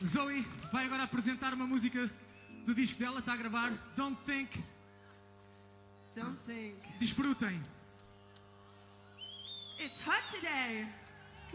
Zoe vai agora apresentar uma música do disco dela, está a gravar. Don't Think. Don't think. Desfrutem. It's hot today. Woo!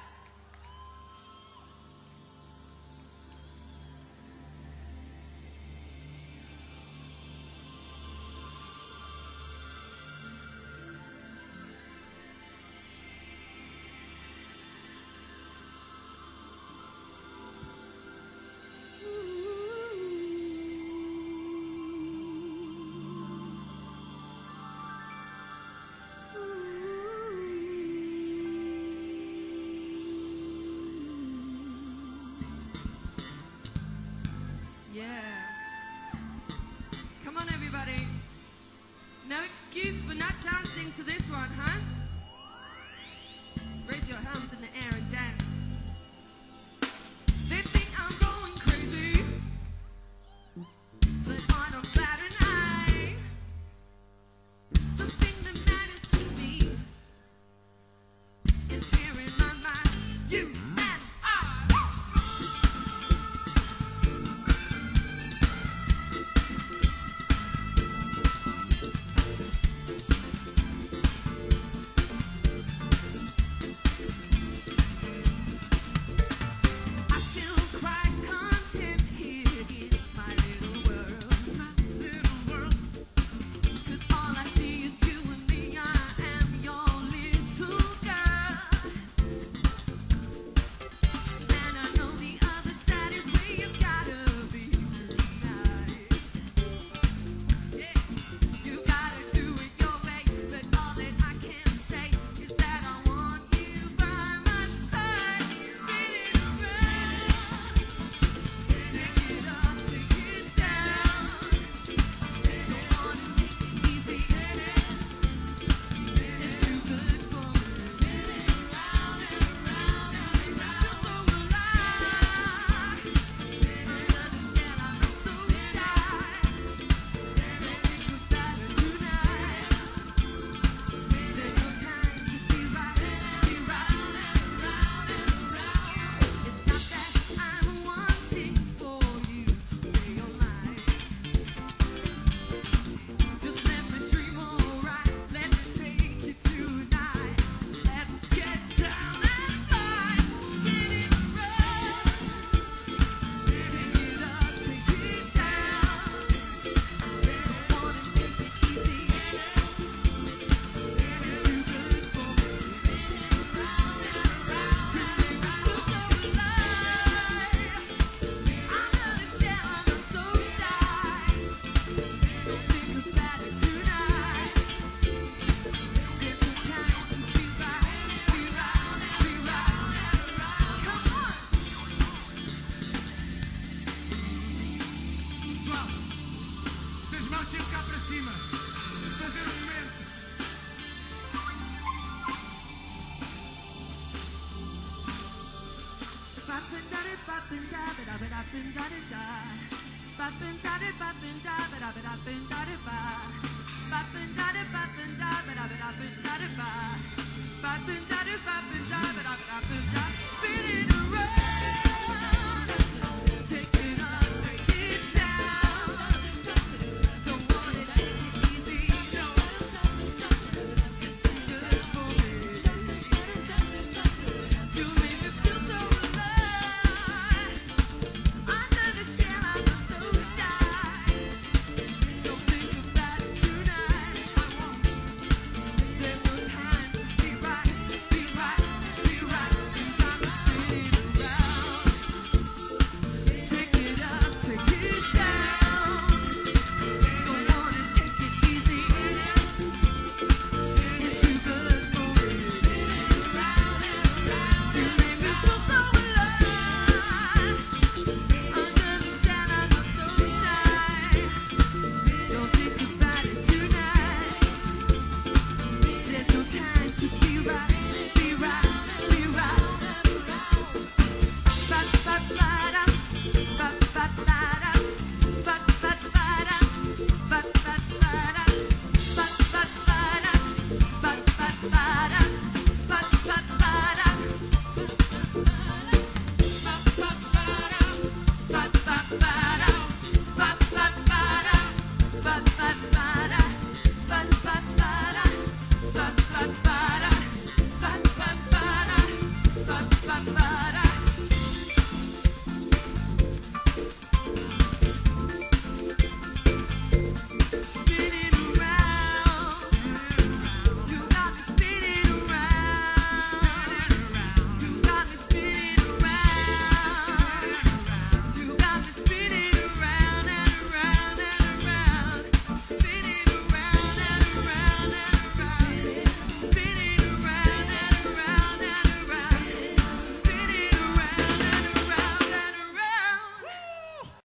Yeah. Come on, everybody. No excuse for not dancing to this one, huh? Raise your hands in the air and dance. They think I'm going crazy, but I don't bat an eye. The thing that matters to me is here in my mind, you and I. Ba